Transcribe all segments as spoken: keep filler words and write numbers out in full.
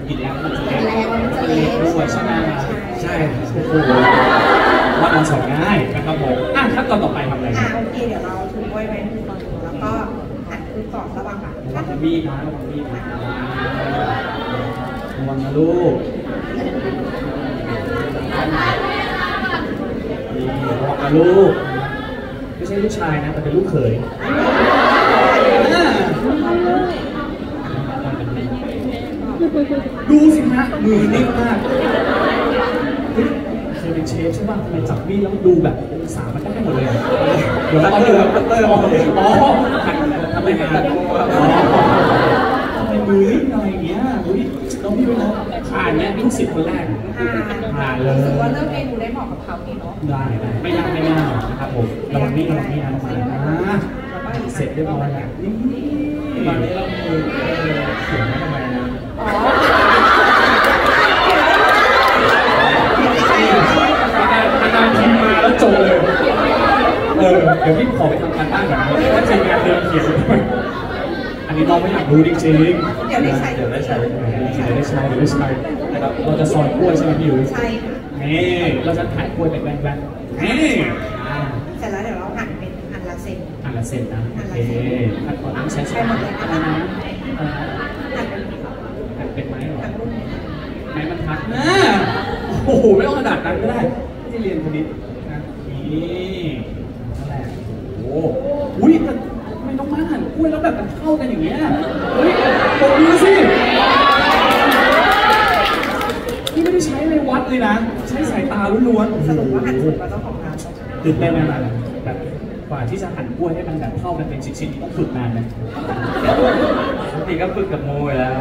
กินแล้วมันจะเล็กมันจะเล็กด้วยใช่ไหมใช่โอ้โหว่ามันสอนง่ายนะครับผมอ่ะขั้นตอนต่อไปทำอะไรอ่ะโอเคเดี๋ยวเราถือกล้วยไว้ที่ตอนนี้แล้วก็หั่นคือก่อนระวังค่ะระวังมีดนะระวังมีดนะระวังนะลูกนี่ระวังนะลูกไม่ใช่ลูกชายนะแต่เป็นลูกเขยดูสิฮะมือนิ่งมากเคยเป็นเชฟใช่ป่ะทำไมจับมีดแล้วดูแบบองศามันได้หมดเลยเดี๋ยวเราเติมเติมอ๋อทำไมงานทำไมมือนิ่งหน่อยอย่างเงี้ยอุ้ยน้องพี่ด้วยนะผ่านเนี่ยลูกศิษย์คนแรกผ่านเลยรู้สึกว่าเริ่มเมนูได้เหมาะกับเขาดีเนาะได้ไม่ยากไม่ยากนะครับผมระวังนี่ระวังนี่นะระวังนะเสร็จเรียบร้อยแล้วนี่ตอนนี้เราคือเขียนไม่ทำไมนะอ๋อนานๆทีมาแล้วจบเลยเออเดี๋ยวพี่ขอไปทำการบ้านก่อนนะถ้าใช้งานเดินเขียนอันนี้น้องไม่อยากรู้จริงๆเดี๋ยวได้ใช้เดี๋ยวได้ใช้เดี๋ยวได้ใช้เดี๋ยวได้ใช้นะครับเราจะซอยกล้วยใช่ไหมพี่ยุ้ยใช่นี่เราจะถ่ายกล้วยเป็นแบนๆนี่เสร็จแล้วเดี๋ยวเราหั่นเป็นอันละเซนอันละเซนนะโอเคขั้นตอนนั้นใช้ใช้หมดเลยนะหั่นเป็นไม้หรอไม้บรรทัดนะโอ้โหไม่ต้องกระดาษนั้นก็ได้ที่เรียนคณิตนะนี่นั่นแหละโอ้โหอุ้ยทำไมต้องมาหั่นกล้วยแล้วแบบมันเข้ากันอย่างเงี้ยเฮ้ยตรงนี้สินี่ไม่ได้ใช้ในวัดเลยนะใช้สายตาล้วนๆสรุปว่าหั่นถูกกับเจ้าของร้านตื่นเต้นไหมล่ะแบบกว่าที่จะหั่นกล้วยให้มันแบบเข้ากันเป็นชิ้นๆต้องฝึกนานไหมปกติก็ฝึกกับโมยแล้ว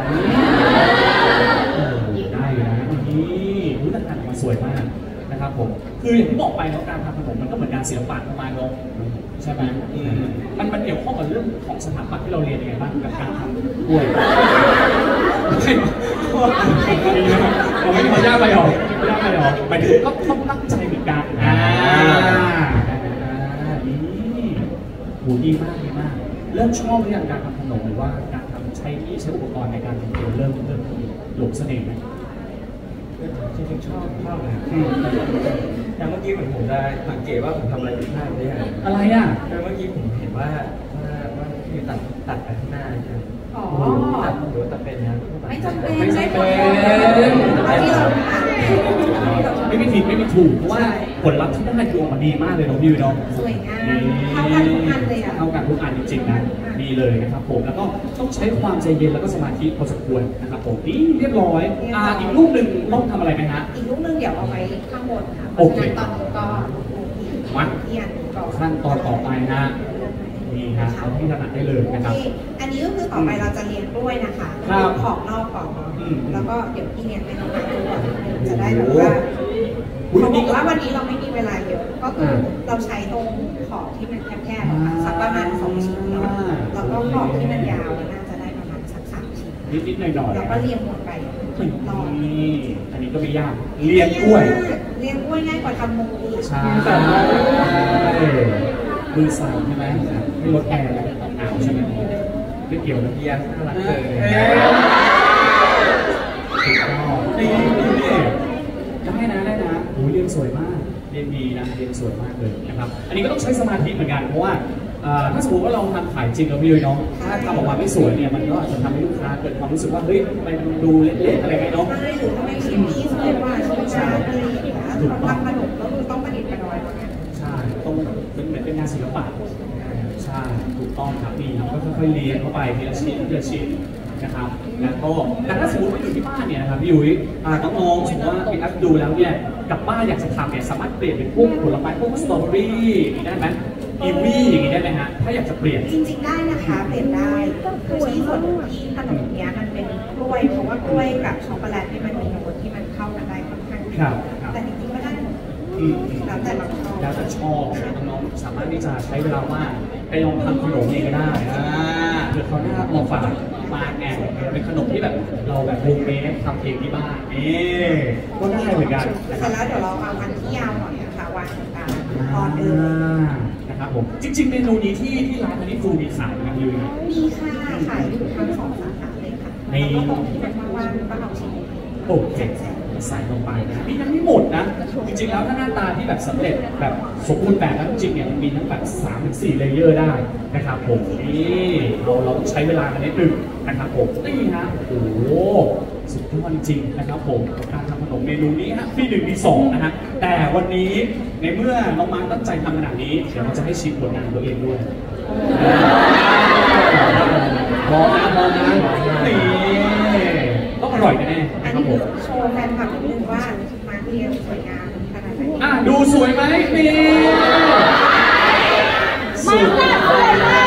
ได้เลยนะนี่รู้แต่หั่นมาสวยมากนะครับผมคืออย่างที่บอกไปแล้วการทำขนมมันก็เหมือนการศิลปะประมาณนึงใช่ไหมมันมันเกี่ยวข้องกับเรื่องของสถาปัตย์ที่เราเรียนยังไงบ้างกับการทำกล้วยเราไม่ได้ยากไปหรอยากไปหรอไปถึงก็ต้องตั้งใจเหมือนกันอ่านี่โหดีมากดีมากเริ่มชอบเรื่องการทำขนมหรือว่าการทำใช้ที่ใช้อุปกรณ์ในการทำเริ่มเริ่มหลงเสน่ห์ไหมจริงๆชอบชอบเลยอย่างเมื่อกี้เหมือนผมได้สังเกตว่าผมทำอะไรผิดพลาดได้ยังอะไรอ่ะเมื่อกี้ผมเห็นว่าว่าว่าที่ตัดตัดไปข้างหน้าใช่ไหมอ๋อตัดหรือตัดเป็นนะไม่จำเป็นไม่จำเป็นไม่มีผิดไม่มีถูกเพราะว่าผลลัพธ์ที่ได้คือออกมาดีมากเลยน้องพี่น้องสวยงามเข้ากันทุกอันเลยอ่ะเข้ากันทุกอันจริงๆนะดีเลยนะครับผมแล้วก็ต้องใช้ความใจเย็นแล้วก็สมาธิพอสมควรนะครับผมนี่เรียบร้อยอ่าอีกลูกหนึ่งต้องทำอะไรไหมฮะอีกลูกหนึ่งเดี๋ยวเอาไว้ข้างบนค่ะโอเคตอนนี้ก็วัดขั้นตอนต่อไปนะนี่ฮะเอาที่ถนัดได้เลยนะครับอันนี้ก็คือต่อไปเราจะเรียนกล้วยนะคะขอบนอกก่อนแล้วก็เดี๋ยวพี่เนี่ยให้น้องๆดูก่อนจะได้แบบว่าเขาบอกว่าวันนี้เราไม่มีเวลาเยอะก็คือเราใช้ตรงขอบที่มันแคบๆสักประมาณสองชิ้นเนาะแล้วก็ขอบที่มันยาวน่าจะได้ประมาณสักสามชิ้นนิดๆหน่อยๆแล้วก็เรียงหมดไปถึงตอนนี้อันนี้ก็ไม่ยากเรียงกล้วยเรียงกล้วยง่ายกว่าทำมูใช่มือสั่นใช่ไหมไม่ลดแอร์หนาวใช่ไหมไม่เกี่ยวกับเบียร์น่ารักเลยถูกต้องนี่นี่ได้นะได้นะโอ้ยเรียนสวยมากเรียนดีนะเรียนสวยมากเลยนะครับอันนี้ก็ต้องใช้สมาธิเหมือนกันเพราะว่าถ้าสมมติว่าเราทำขายจริงเราไม่เลยน้องถ้าทำออกมาไม่สวยเนี่ยมันก็อาจจะทำให้ลูกค้าเกิดความรู้สึกว่าเฮ้ยทำไมมันดูเละๆอะไรไงเนาะใช่หรือทำไมชิ้นนี้สวยกว่าชิ้นนั้นอะไรอย่างเงี้ยทำขนมก็คือต้องประดิษฐ์ประดอยใช่ต้องเป็นเหมือนเป็นงานศิลปะใช่ถูกต้องครับนี่เราก็ค่อยๆเรียนเข้าไปทีละชิ้นทีละชิ้นนะครับแล้วก็แต่ถ้าสมมติว่าอยู่ที่บ้านเนี่ยนะครับพี่ยุ้ยน้องๆสมมติว่าพี่นัทดูแล้วเนี่ยกลับบ้านอยากจะทำเนี่ยสามารถเปลี่ยนเป็นพวกผลไม้พวกสตรอเบอรี่ได้ไหมอีวี่อย่างนี้ได้ไหมฮะถ้าอยากจะเปลี่ยนจริงๆได้นะคะเปลี่ยนได้คือที่ส่วนที่ขนมเนี้ยมันเป็นกล้วยเพราะว่ากล้วยกับช็อกโกแลตที่มันมีโน้ตที่มันเข้ากันได้ค่อนข้างดีแต่จริงๆก็ได้แล้วแต่เราชอบแล้วแต่ชอบน้องๆสามารถที่จะใช้เวลาว่างไปลองทำขนมเองก็ได้เผื่อเขาหน้าลองฝากมาแอบเป็นขนมที่แบบเราแบบโฮมเมดทำเองที่บ้านนี่ก็ได้เหมือนกันเสร็จแล้วเดี๋ยวเราเอาอันที่ยาวหน่อยนะคะวางตรงกลางตอนเดิมนะครับผมจริงๆเมนูนี้ที่ที่ร้านอันนี้ฟูมีขายนะพี่มีค่ะขายอยู่ทั้งสองสาขาเลยค่ะในของที่เป็นว่างๆก็เอาชิ้นโอเคใส่ลงไปนะนี่ยังไม่หมดนะจริงๆแล้วถ้าหน้าตาที่แบบสำเร็จแบบสมบูรณ์แบบแล้วจริงๆเนี่ยมันมีทั้งแบบสามถึงสี่เลเยอร์ได้นะครับผมนี่เราเราต้องใช้เวลากันนิดนึงนะครับผมนี่ฮะโอ้โหสุดยอดจริงๆนะครับผมการทำขนมเมนูนี้ฮะที่หนึ่งที่สองนะฮะแต่วันนี้ในเมื่อน้องมาร์คตั้งใจทำขนาดนี้เดี๋ยวเราจะให้ชิมผลงานตัวเองด้วยมองนะมองนะนี่ต้องอร่อยแน่ๆอันนะครับนี้ผมโชว์แฟนคลับนิดนึงว่ามาเรียนสวยงามขนาดไหนอ่ะดูสวยไหมนี่สวยมากสวยมาก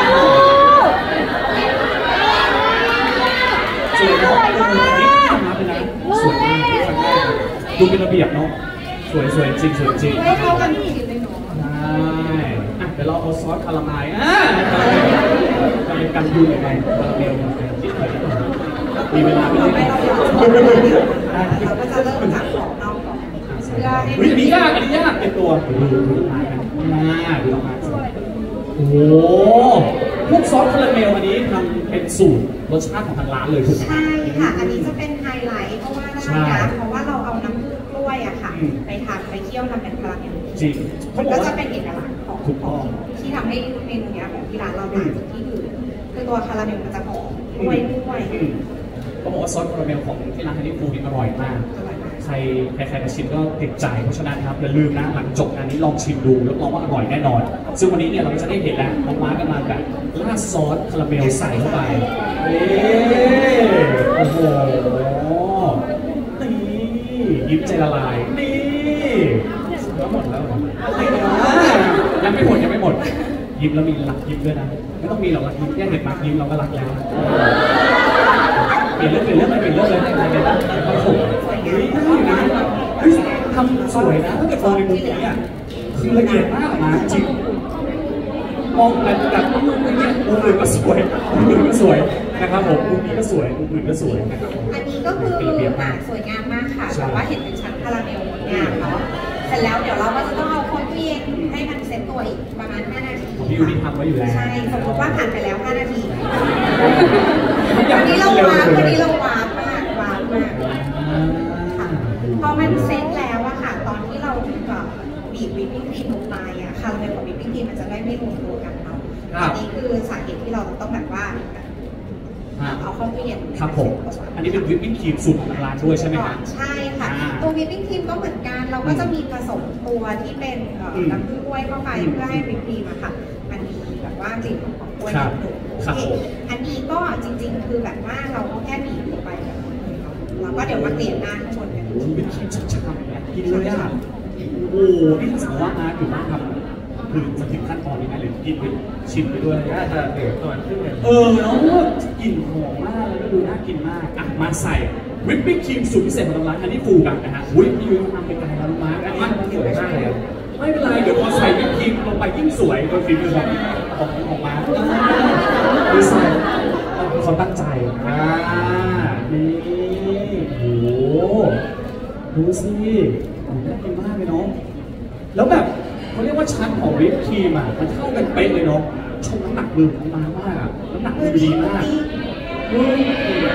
สวยมากนี่ทำเป็นนะสวยมากดูเป็นระเบียบเนาะสวยสวยจริงสวยจริงไม่เข้ากันจริงเลยเนาะได้อ่ะเดี๋ยวเราเอาซอสคาราเมลอ่ะเราเป็นกันยูยังไงคาราเมลนิดหน่อยมีเวลาไม่เราได้ไม่เราเราก็จะเริ่มจากของนอกก่อนเพื่อให้เฮ้ยอันนี้ยากอันนี้ยากเป็นตัวดูดูดูมากันมาดูมาโอ้โหพวกซอสคาราเมลอันนี้ทำเป็นสูตรรสชาติของทางร้านเลยถูกไหมใช่ค่ะ อันนี้จะเป็นไฮไลท์เพราะว่าได้นะเพราะว่าเราเอาน้ำผึ้งกล้วยอะค่ะไปทำไปเคี่ยวทำเป็นคาราเมลจริงมันก็จะเป็นเอกลักษณ์ของของที่ทำให้เมนูนี้ของที่ร้านเราต่างจากที่อื่นคือตัวคาราเมลมันจะหอมกล้วยด้วยเขาบอกว่าซอสคาราเมลของที่ร้านฮันนี่ฟูนี่อร่อยมากอร่อยมากใครใครใครมาชิมก็ติดใจเพราะฉะนั้นครับอย่าลืมนะหลังจบงานนี้ลองชิมดูแล้วลองว่าอร่อยแน่นอน ซึ่งวันนี้เนี่ยเราก็จะได้เห็นแล้วน้องมาร์กำลังแบบราดซอสคาราเมลใส่เข้าไปนี่โอ้โหนี่ยิ้มใจละลายนี่แล้วหมดแล้วเหรอยังไม่หมดยังไม่หมดยิ้มแล้วมีหลักยิ้มด้วยนะไม่ต้องมีหรอกหลักยิ้มแค่เห็นมาร์กยิ้มเราก็รักแล้วเปลี่ยนเรื่องเปลี่ยนเรื่องไม่เปลี่ยนเรื่องเลยไม่เป็นไรไม่ถูกเฮ้ยได้นะเฮ้ยทำสวยนะถ้าเกิดมองในมุมนี้อ่ะคือละเอียดมากนะจริงมองแบบแบบมุมนี้มุมอื่นก็สวยมุมอื่นก็สวยนะครับผมมุมนี้ก็สวยมุมอื่นก็สวยนะครับอันนี้ก็คืออ่ะสวยงามมากค่ะแต่ว่าเห็นเป็นชั้นคาราเมลงดงามเนาะเสร็จแล้วเดี๋ยวเราก็จะต้องเอาคนเพียงให้มันเซ็ตตัวอีกประมาณห้านาทีพี่ยูนี่ทำไว้อยู่แล้วใช่สมมติว่าผ่านไปแล้วห้านาทีวันนี้เราวาร์ปวันนี้เราวาร์ปมากวาร์ปมากค่ะพอมันเซ็ตแล้วอะค่ะ ตอนที่เราแบบบีบวิปปิ้งครีมลงไปอะคาราเมลกับวิปปิ้งครีมมันจะได้ไม่รวมตัวกันเนาะอันนี้คือสาเหตุที่เราต้องแบบว่าเอาเข้าตู้เย็นครับผมอันนี้เป็นวิปปิ้งครีมสูตรของทางร้านด้วยใช่ไหมครับใช่ค่ะตัววิปปิ้งครีมก็เหมือนกันเราก็จะมีผสมตัวที่เป็นน้ำผึ้งกล้วยเข้าไปเพื่อให้วิปครีมอะค่ะมันมีแบบว่ากลิ่นของกล้วยนิดนึงอันนี้ก็จริงๆคือแบบว่าเราก็แค่บีบลงไปแบบนี้เราก็เดี๋ยวมาเกลี่ยหน้าข้างบนกันโอ้โหเป็นครีมฉ่ำๆเนี่ยกินเลยอ่ะโอ้โหนี่ถ้าสมมติว่าอาร์ตอยู่บ้านทำคือจะถึงขั้นตอนนี้ไหมหรือกินไปชิมไปด้วยน่าจะเดี๋ยวตอนขึ้นเลยเออเนาะกลิ่นหอมมากแล้วก็ดูน่ากินมากอ่ะมาใส่วิปปิ้งครีมสูตรพิเศษของทางร้านอันนี้ฟูกันนะฮะอุ้ยพี่ยุ้ยทำเป็นไงครับมาร์คอันนี้มันสวยมากเลยไม่เป็นไรเดี๋ยวพอใส่วิปครีมลงไปยิ่งสวยโดยฝีมือของของของมาร์คดูใส่เขาตั้งใจอ่านี่โอ้โหดูสิน่ากินมากเลยเนาะแล้วแบบเขาเรียกว่าชั้นของวิปครีมอ่ะมันเท่ากันเป๊ะเลยเนาะชมน้ำหนักมือของมามากอ่ะน้ำหนักมือดีมากเฮ้ย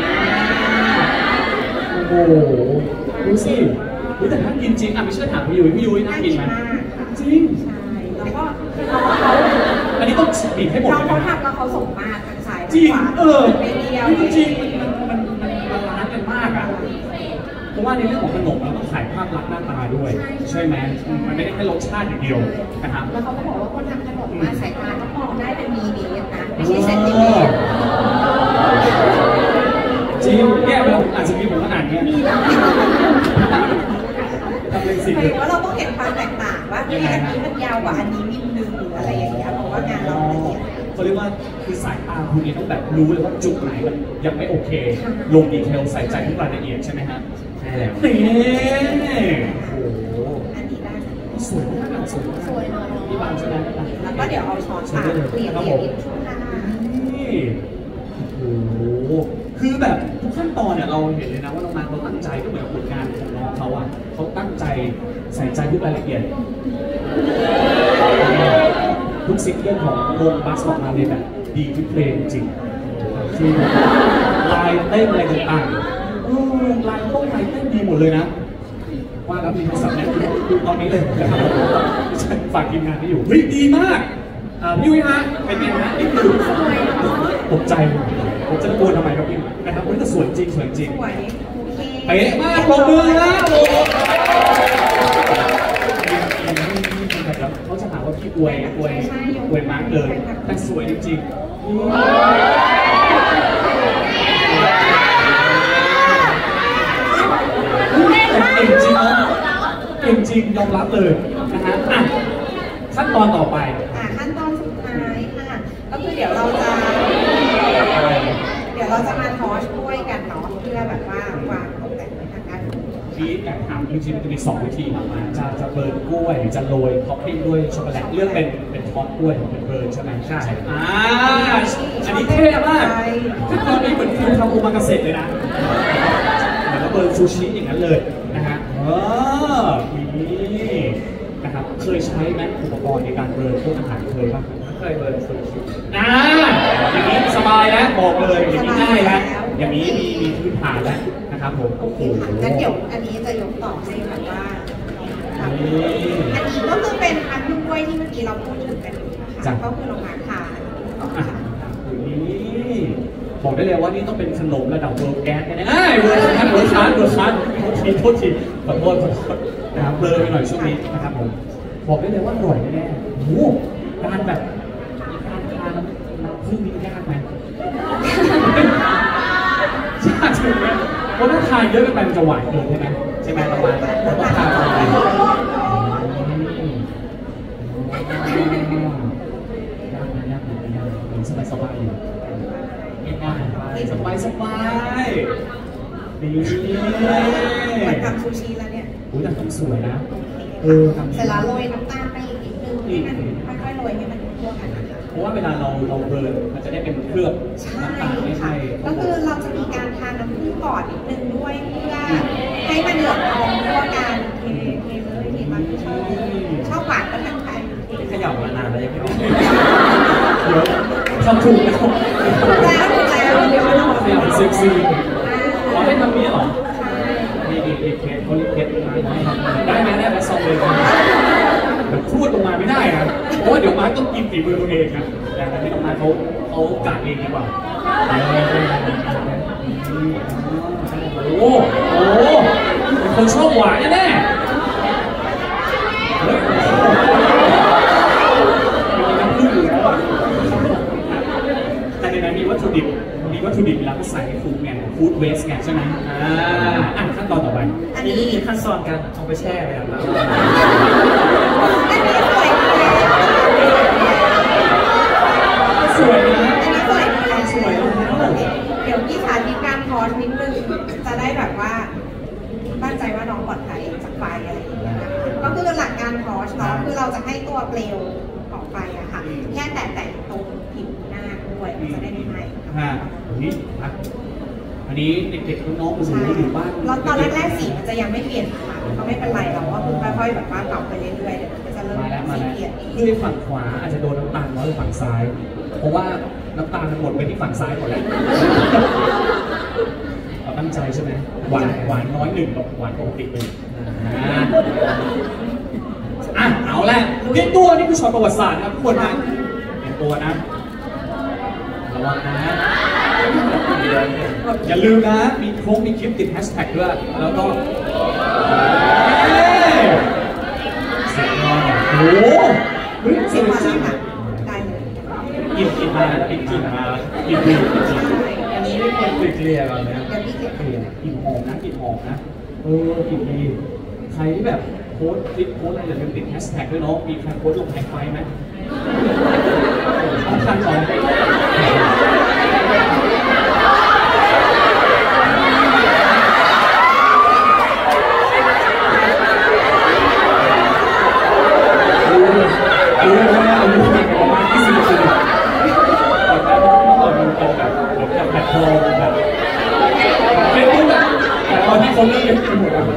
โอ้โหดูสิแต่ถ้ากินจริงอ่ะไม่เชื่อถามพี่ยุ้ยพี่ยุ้ยน่ากินไหมจริงใช่แล้วก็อันนี้ต้องบีบให้หมดเราเลยเขานะทำแล้วเขาส่งมาทางซ้ายจริงขวาเออไม่เดียวจริงมันมันมันมันบาลานซ์กันมากอ่ะเพราะว่าในเรื่องของขนมเราต้องขายภาพลักษณ์หน้าตาด้วยใช่ไหมมันไม่ได้แค่รสชาติอย่างเดียวนะครับแล้วเขาก็บอกว่าคนทำขนมมาสายตาต้องมองได้เป็นมิลลิเมตรนะไม่ใช่เซนติเมตรจริงแย่ไปแล้วอาจจะมีผมขนาดนี้ทำเป็นสิ่งหมายถึงว่าเราต้องเห็นความแตกต่างว่าที่อันนี้มันยาวกว่าอันนี้นิดนึงหรืออะไรอย่างเงี้ยเพราะว่างานเราละเอียดเขาเรียกว่าคือสายตาคุณเนี่ยต้องแบบรู้เลยว่าจุดไหนมันยังไม่โอเคลงดีเทลใส่ใจทุกรายละเอียดใช่ไหมฮะใช่แล้วนี่โอ้โหอันนี้ได้สวยมากสวยมากสวยเนาะพี่บางใช่ไหมแล้วก็เดี๋ยวเอาช้อนปากเกลี่ยเกลี่ยนิดช่วงหน้านี่โอ้โหคือแบบทุกขั้นตอนเนี่ยเราเห็นเลยนะว่าน้องนางเขาตั้งใจก็เหมือนผลงานของน้องเขาอ่ะเขาตั้งใจใส่ใจทุกรายละเอียดทุกสิ่งเรื่องของวงบัสออกมาเลยแบบดีทุกเพลงจริงคือลายเต้นอะไรต่างๆเออลายต้นลายเต้นดีหมดเลยนะว่าแล้วมีโทรศัพท์เนี่ยดูตอนนี้เลยนะครับฝากทีมงานที่อยู่เฮ้ยดีมากพี่วิฮะเป็นไงฮะนี่คือตกใจผมจะกลัวทำไมครับพี่นะครับวันนี้แต่สวยจริงสวยจริงสวยโอเคเป๊ะมากปรบมือนะโอ้เขาจะหาว่าพี่อวยอวยอวยมากเลยแต่สวยจริงๆเก่งจริงเนาะเก่งจริงยอมรับเลยนะฮะอ่ะขั้นตอนต่อไปอ่ะขั้นตอนสุดท้ายค่ะก็คือเดี๋ยวเราจะเดี๋ยวเราจะมาทอชด้วยกันเนาะเพื่อแบบว่าวางตกแต่งในทางการที่อยากทำจริงๆมันจะมีสองวิธีออกมาจะจะเบิร์นกล้วยหรือจะโรยท็อปปิ้งด้วยช็อกโกแลตเลือกเป็นเป็นทอดกล้วยเป็นเบิร์นใช่ไหมใช่อ่าอันนี้เท่มากขั้นตอนนี้เหมือนคุณทำโอมากาเสะเลยนะเหมือนเราเบิร์นซูชิอย่างนั้นเลยนะฮะเออนี่นะครับเคยใช้ไหมอุปกรณ์ในการเบิร์นพวกอาหารเคยป่ะเคยเบิร์นซูชิอ่าอย่างนี้สบายแล้วบอกเลยอย่างนี้ง่ายแล้วอย่างนี้มีมีพื้นฐานแล้วนะครับผมโอ้โหงั้นเดี๋ยวอันนี้จะยกต่อให้แบบว่าอันนี้ก็คือเป็นพันธุ์กล้วยที่เมื่อกี้เราพูดถึงกันอยู่นะคะก็คือโรงงานทานนี่บอกได้เลยว่านี่ต้องเป็นขนมระดับเวิร์ลแก๊สแน่ๆเวิร์ลคัสเวิร์ลคัสเวิร์ลคัสโทษทีโทษทีขอโทษขอโทษนะครับเบลอไปหน่อยช่วงนี้นะครับผมบอกได้เลยว่าอร่อยแน่ๆโอ้โหการแบบการทานน้ำผึ้งนี่ยากไหมยากจริงไหมเพราะถ้าทานเยอะไปมันจะหวานเกินใช่ไหมใช่ไหมประมาณต้องทานอะไรยากไหมยากไหมยากไหมสบายสบายอยู่ง่ายๆสบายสบายดีเหมือนกับซูชิแล้วเนี่ยอุ้ยแต่ต้องสวยนะเออเสร็จแล้วโรยน้ำตาลไปอีกนิดนึงให้มันค่อยๆโรยให้มันทั่วกันนะคะเพราะว่าเวลาเราเราเบิร์นมันจะได้เป็นเคลือบน้ำตาลไม่ใช่ก็คือเราจะมีการทานน้ำผึ้งก่อนนิดนึงด้วยเพื่อให้มันเหลืองทองทั่วกันเทเทเลยเทมันชอบชอบหวานก็ทานไปขยับมานานแล้วยังไม่ออกเดี๋ยวทำถูกแล้วแล้วแล้วเดี๋ยวเราขยับเซ็กซี่ขอให้ทำนี้หรอมีดีดีเคสเขาเรียกเคสได้ไหมได้ไหมซองเลยเดี๋ยวพูดออกมาไม่ได้นะเพราะว่าเดี๋ยวมาต้องกินฝีมือตัวเองนะแต่ให้น้องมาเขาเขากะเองดีกว่าโอ้โหเป็นคนชอบหวานแน่แต่ในนั้นมีวัตถุดิบมีวัตถุดิบแล้วก็ใส่ฟู้ดไงฟู้ดเวสไงใช่ไหมอ่าอ่ะขั้นตอนต่อไปอันนี้มีขั้นตอนการเอาไปแช่ไปแล้วอันนี้สวยสวยนะอันนี้สวยสวยเดี๋ยวพี่สาธิตการทอดนิดนึงจะได้แบบว่ามั่นใจว่าน้องปลอดภัยจากไฟอะไรอย่างเงี้ยนะก็คือหลักการทอชเนาะคือเราจะให้ตัวเปลวของไฟอะค่ะแค่แตะแตะตรงผิวหน้าด้วยมันจะได้ไม่ไหม้อ่าอันนี้อันนี้เด็กๆน้องๆหนูอยู่บ้านเราตอนแรกๆสีมันจะยังไม่เปลี่ยนค่ะก็ไม่เป็นไรเราก็คือค่อยๆแบบว่าปรับไปเรื่อยๆเดี๋ยวมันก็จะเริ่มสีเปลี่ยนคือฝั่งขวาอาจจะโดนน้ำตาลน้อยกว่าฝั่งซ้ายเพราะว่าน้ำตาลมันหมดไปที่ฝั่งซ้ายหมดแล้วเราตั้งใจใช่ไหมหวานหวานน้อยหนึ่งกับหวานปกติหนึ่งอ่ะเอาแหละเรียนตัวนี่คือช็อตประวัติศาสตร์ครับทุกคนนะเรียนตัวนะระวังนะอย่าลืมนะมีโค้งมีคลิปติดแฮชแท็กด้วยแล้วก็เสร็จแล้วโอ้โหเฮ้ยเสร็จแล้วได้เลยกินกินมากินกินมากินกินอันนี้ไม่ควรติดเกลี่ยก่อนนะเดี๋ยวพี่เกลี่ยกินหอมนะกินหอมนะเออกินดีใครที่แบบโพสคลิปโพสอะไรอย่าลืมติดแฮชแท็กด้วยเนาะมีใครโพสลงแท็กไฟไหมต้องการก่อนตอนที่เขาเลิกกันหมดแล้ว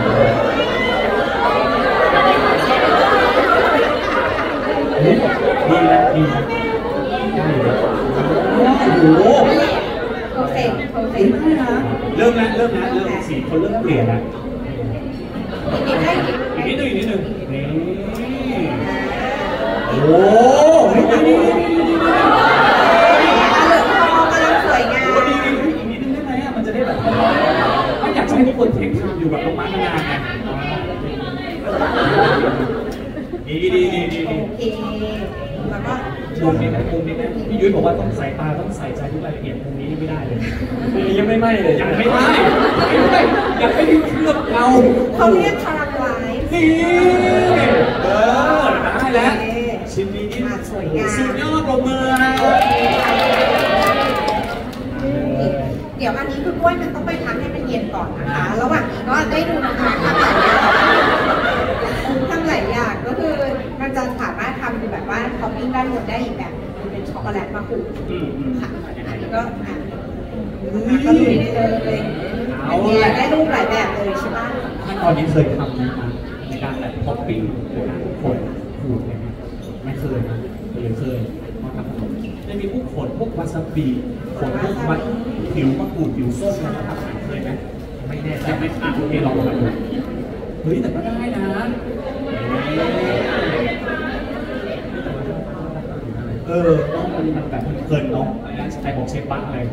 ดีนะดีนะโอ้โหโอเคโอเคยได้นะเริ่มแล้วเริ่มแล้วเริ่มสีคนเริ่มเปลี่ยนแล้วอีกนิดได้อีกอีกนินิดดได้นึงอีกนิดนึงนี่โอ้เฮ้ยนี่นี่นี่นี่เหลืองทองกำลังสวยงามโอ้ดีอีกนิดนึงได้ไหมอ่ะมันจะได้แบบไม่อยากจะให้ทุกคนเทคไทม์อยู่กับน้องม้านานๆไงดีดีดีดีดีโอเคแล้วก็มุมนี้นะมุมนี้นะพี่ยุ้ยบอกว่าต้องสายตาต้องใส่ใจทุกรายละเอียดมุมนี้ไม่ได้เลยยังไม่ไหม้เลยยังไม่ได้ยังไม่ได้ยังไม่ได้เคลือบเงาเขาเรียกคาราไลซ์นี่เออได้แล้วชิ้นนี้อ่ะสวยงามสุดยอดปรบมือเดี๋ยวอันนี้คือกล้วยมันต้องไปทำให้มันเย็นก่อนนะคะ ระหว่างนี้ก็ได้ดูนะคะทำหลายอย่างทำหลายอย่างก็คือมันจะสามารถทำแบบว่าท็อปปิ้งด้านบนได้อีกแบบคือเป็นช็อกโกแลตมะขูดอืมอืมค่ะแล้วก็อ่ะก็ลุยได้เลยอันนี้ได้รูปหลายแบบเลยใช่ไหมขั้นตอนนี้เคยทำไหมคะในการแบบท็อปปิ้งในการขนขูดอะไรเงี้ยไม่เคยนะเคยเคยมาทำขนมจะมีพวกขนพวกวาซาบิขนพวกมัดผิวมะกรูดผิวส้มอะไรทำเคยไหมไม่แน่ใจไม่อ่ะโอเคลองมาดูเฮ้ยแต่ก็ได้นะเออต้องมันแบบเพลินเนาะใครบอกเชฟบ้าอะไร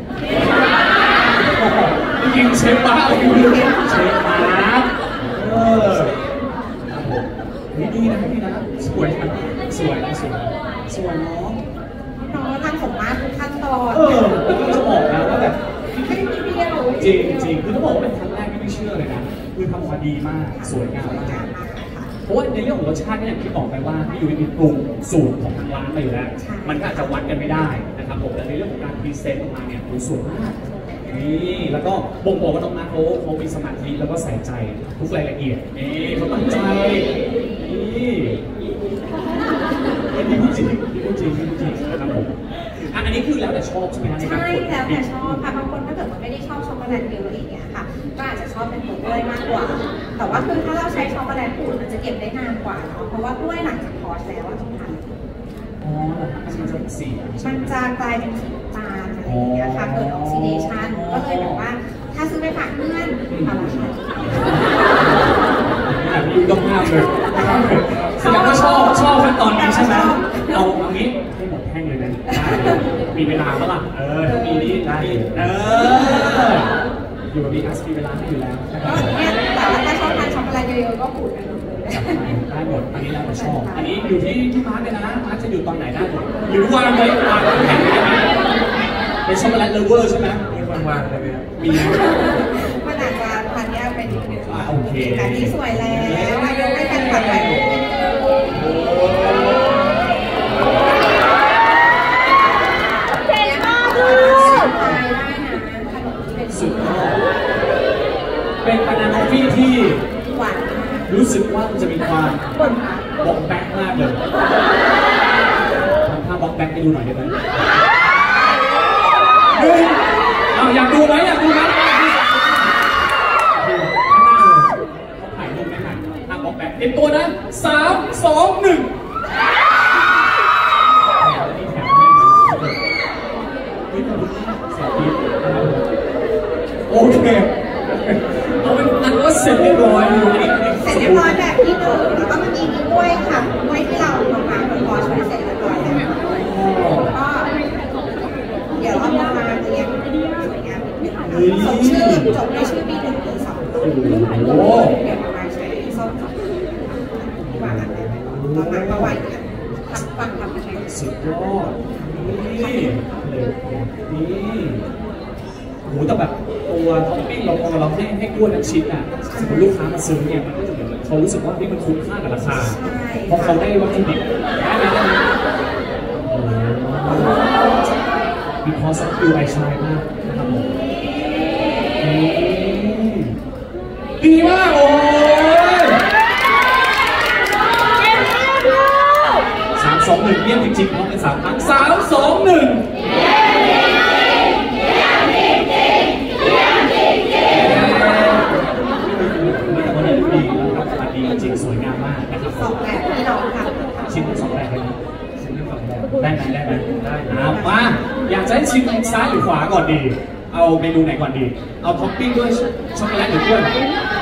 ยิงเชฟบ้าอะไรเชฟบ้าเออนี่ดีนะพี่นะสวยนะสวยสวยสวยเนาะน้องทำผมมาทุกขั้นตอนเออแล้วก็จะบอกนะว่าแบบไม่มีเดียวจริงจริงคือต้องบอกว่าเป็นครั้งแรกที่ไม่เชื่อเลยนะคือทำมาดีมากสวยงามมากเพราะว่าในเรื่องของรสชาติเนี่ยอย่างที่บอกไปว่าพี่ยุ้ยมีปรุงสูตรของทางร้านมาอยู่แล้วมันก็อาจจะวัดกันไม่ได้นะครับผมแต่ในเรื่องของการพรีเซนต์ออกมาเนี่ยดูสวยมากนี่แล้วก็บ่งบอกว่าน้องนัทเขาเขามีสมาธิแล้วก็ใส่ใจทุกรายละเอียดนี่เขาตั้งใจนี่นี่พูดจริงพูดจริงพูดจริงนะครับผมอันนี้คือแล้วแต่ชอบใช่ไหมในการใช่กดแล้วแต่ชอบค่ะบางคนถ้าเกิดมันไม่ได้ชอบช็อกโกแลตเยอะอย่างเงี้ยค่ะก็อาจจะชอบเป็นตัวกล้วยมากกว่า แต่ว่าคือถ้าเราใช้ช็อกโกแลตขูดมันจะเก็บได้นานกว่าเนาะเพราะว่ากล้วยหลังจากพอชแล้วว่าต้องทานอ๋อมันจะสีมันจะกลายเป็นสีน้ำตาลอะไรอย่างเงี้ยค่ะเกิดออกซิเดชันก็เลยแบบว่าถ้าซื้อไปฝากเพื่อนเอาละค่ะแบบนี้ต้องห้ามเลยแสดงว่าชอบชอบขั้นตอนนี้ใช่ไหมเอาเอางี้ให้หมดแท่งเลยนะมีเวลาเมื่อไหร่เออมีนี้ได้เอออยู่กับมีอัสมีเวลาให้อยู่แล้วนะครับเนี่ยแต่ว่าถ้าชอบทานช็อกโกแลตเยอะๆก็ขูดกันเลยได้หมดอันนี้แล้วแต่ชอบอันนี้อยู่ที่ที่มาร์คเลยนะมาร์คจะอยู่ตอนไหนได้หมดหรือวางไว้วางแผ่นเป็นช็อกโกแลตเลเวอร์ใช่ไหมมีคนวางเลยไหมครับมีนะมันอาจจะทานยากไปนิดนึงโอเคแต่นี่สวยแล้วอายุไม่กันผัดไปสุดยอดเป็นบานาน่าฟี่ที่หวานรู้สึกว่ามันจะมีความบอกแบ็กมากเลยทำท่าบอกแบ็กให้ดูหน่อยได้ไหมเฮ้ยเอาอยากดูไหมอยากดูไหมเขาถ่ายรูปไหมฮะทำบอกแบ็กเต็มตัวนะสามสองหนึ่งโอเคเอาเป็นอันว่าเสร็จเรียบร้อยอยู่นี่เสร็จเรียบร้อยแบบที่หนึ่งแล้วก็เมื่อกี้มีกล้วยค่ะกล้วยที่เราลงมาพอช่วยเสร็จเรียบร้อยแล้วก็เดี๋ยวเรามาเรียงสวยงามนิดนึงส่งชื่อจบด้วยชื่อปีหนึ่งปีสองเดี๋ยวมาใช้ส้มวางอะไรไปก่อนตอนนั้นก็ไว้ทำฟังทำกันสุดยอดนี่เลยนี่โหแต่แบบตัวท็อปปิ้งเราพอเราให้ให้กล้วยทั้งชิ้นอ่ะสมมติลูกค้ามาซื้อเนี่ยมันก็จะเหมือนเขารู้สึกว่านี่มันคุ้มค่ากับราคาเพราะเขาได้วัตถุดิบได้ไหมได้ไหมมีคอสตูไอชายมากนะครับผมดีมากโอ้ยสามสองหนึ่งเยี่ยมจริงๆเพราะเป็นสามครั้งสามสองหนึ่งจริงสวยงามมากนะครับสองแบบที่เราทำชิ้นสองแบบเลยนะชิ้นสองแบบได้ไหมได้ไหมได้นะมาอยากจะให้ชิมซ้ายหรือขวาก่อนดีเอาเมนูไหนก่อนดี เอาท็อปปิ้งด้วยช็อกโกแลตหรือกล้วย